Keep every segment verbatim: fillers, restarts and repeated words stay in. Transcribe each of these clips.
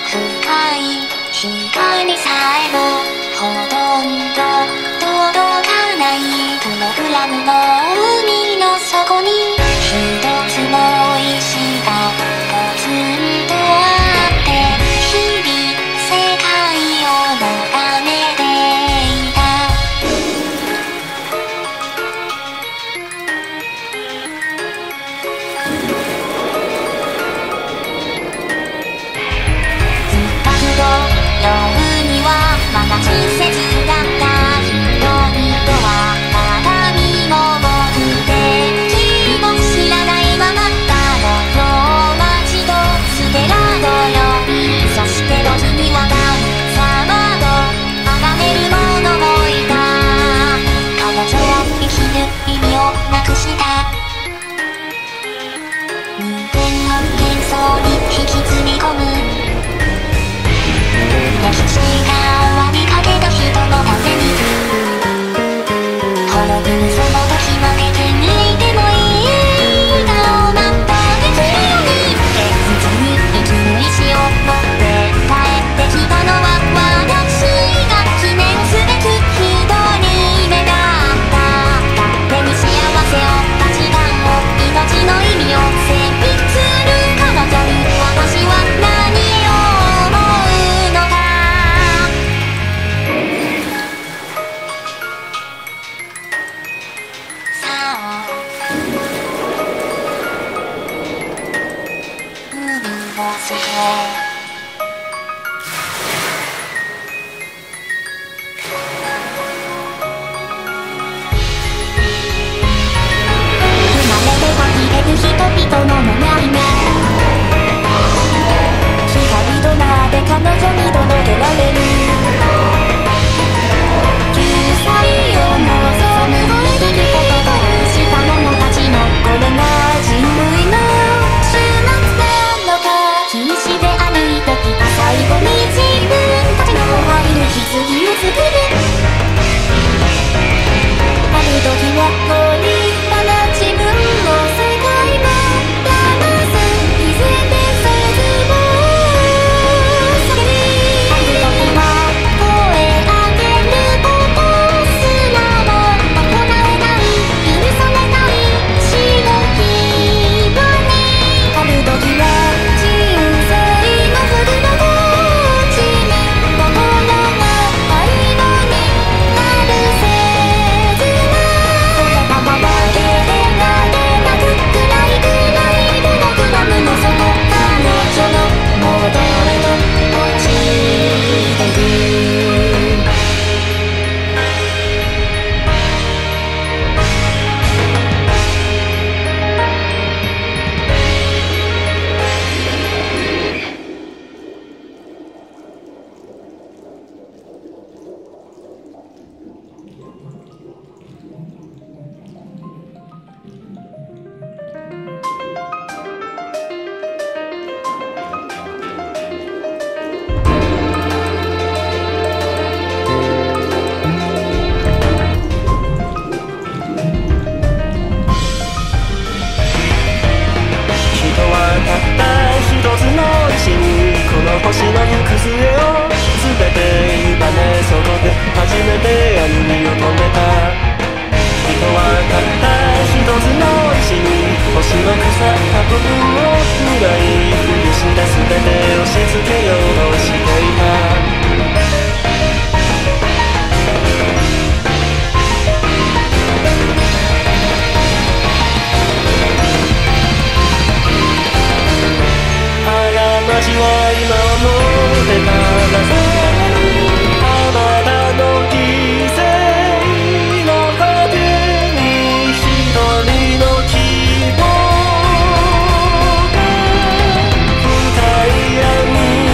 深い光さえもほとんど届かないプログラムの海の底に一つの石がポツンとあって日々世界を眺めていた。ずっと夜にはまだ季節だった広いドア鏡も僕で君も知らないままだろう街とステラドよりそして路地には神様と崇める者もいた。彼女は生きる意味をなくした人間の幻想に引きずり込む歴史が終わりかけた人のために滅ぶその時負けてみてもいいかを全くできるように現実に生きる意志を持って帰ってきたのは私が記念すべき一人目だった。勝手に幸せを価値観を命の意味を線引きする彼女に私は何を思うのか。さあ海の底人々の願いが光となって彼女に届けられる救済を望む生きることをした者たちのこれが人類の終末なのか。必死で歩いてきた最後に自分たちの入る棺を作るある時はこう立派な自分を星の行く末を全て委ねそこで初めて歩みを止めた。人はたった一つの石に星の腐った部分を未来許して全て押し付けようとしていた。街は今はもう出ただぜあまたの犠牲の果てに一人の希望が深い闇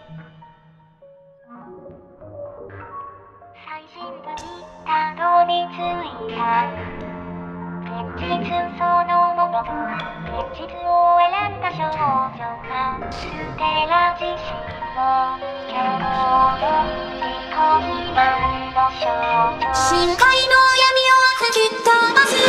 最深部にたどり着いた現実そのものと現実を選んだ少女が捨てら自身を今日の自己欺瞞の少女深海の闇を吹き飛ばす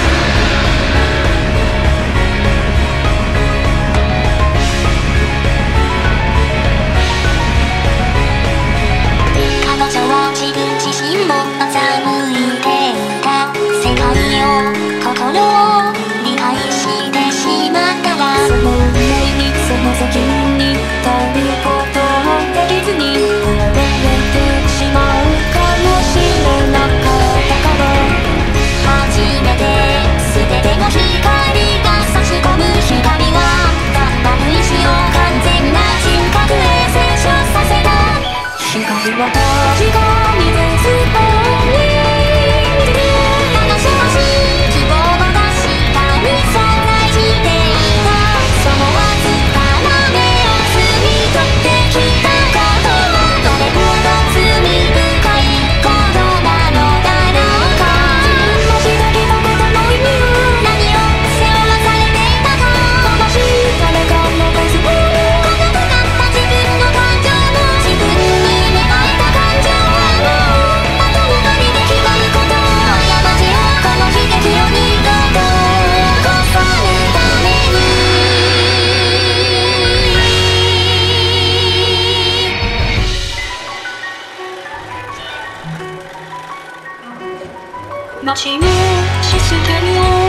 自分自身も欺いていた世界を心を理解してしまったらその運命にその責任に耐えることをできずに溺れてしまうかもしれなかったから初めて全ての光が差し込む光が頑張る意志を完全な人格へ成長させた光は確か待ちをし捨てるよ